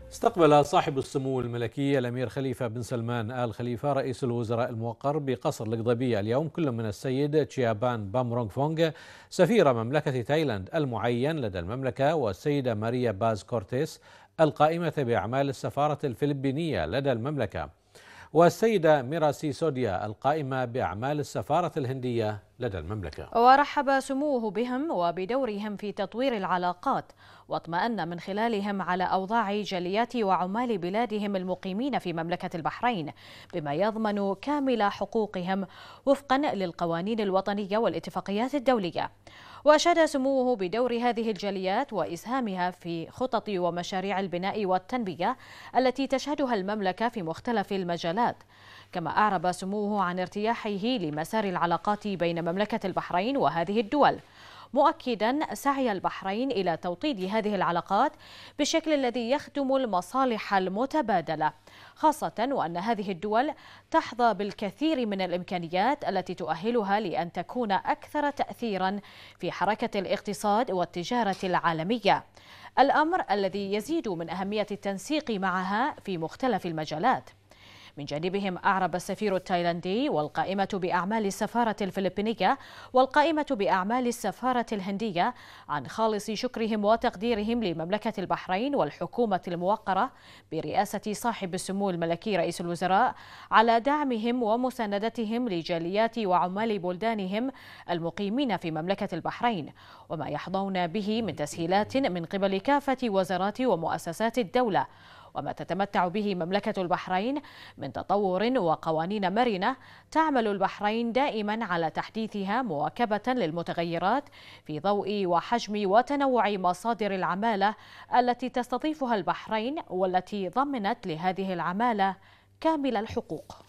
استقبل صاحب السمو الملكي الأمير خليفة بن سلمان آل خليفة رئيس الوزراء الموقر بقصر القضبية اليوم كل من السيد تشيابان بامرونغ فونغ سفير مملكة تايلاند المعين لدى المملكة، والسيدة ماريا باز كورتيس القائمة بأعمال السفارة الفلبينية لدى المملكة، والسيدة ميراسي سوديا القائمة بأعمال السفارة الهندية لدى المملكة. ورحب سموه بهم وبدورهم في تطوير العلاقات، واطمأن من خلالهم على أوضاع جاليات وعمال بلادهم المقيمين في مملكة البحرين، بما يضمن كامل حقوقهم وفقا للقوانين الوطنية والاتفاقيات الدولية. وأشاد سموه بدور هذه الجاليات وإسهامها في خطط ومشاريع البناء والتنمية التي تشهدها المملكة في مختلف المجالات. كما أعرب سموه عن ارتياحه لمسار العلاقات بين مملكة البحرين وهذه الدول، مؤكدا سعي البحرين إلى توطيد هذه العلاقات بالشكل الذي يخدم المصالح المتبادلة، خاصة وأن هذه الدول تحظى بالكثير من الإمكانيات التي تؤهلها لأن تكون أكثر تأثيرا في حركة الاقتصاد والتجارة العالمية، الأمر الذي يزيد من أهمية التنسيق معها في مختلف المجالات. من جانبهم أعرب السفير التايلاندي والقائمة بأعمال السفارة الفلبينية والقائمة بأعمال السفارة الهندية عن خالص شكرهم وتقديرهم لمملكة البحرين والحكومة الموقرة برئاسة صاحب السمو الملكي رئيس الوزراء على دعمهم ومساندتهم لجاليات وعمال بلدانهم المقيمين في مملكة البحرين، وما يحظون به من تسهيلات من قبل كافة وزارات ومؤسسات الدولة، وما تتمتع به مملكة البحرين من تطور وقوانين مرنة تعمل البحرين دائما على تحديثها مواكبة للمتغيرات في ضوء وحجم وتنوع مصادر العمالة التي تستضيفها البحرين، والتي ضمنت لهذه العمالة كامل الحقوق.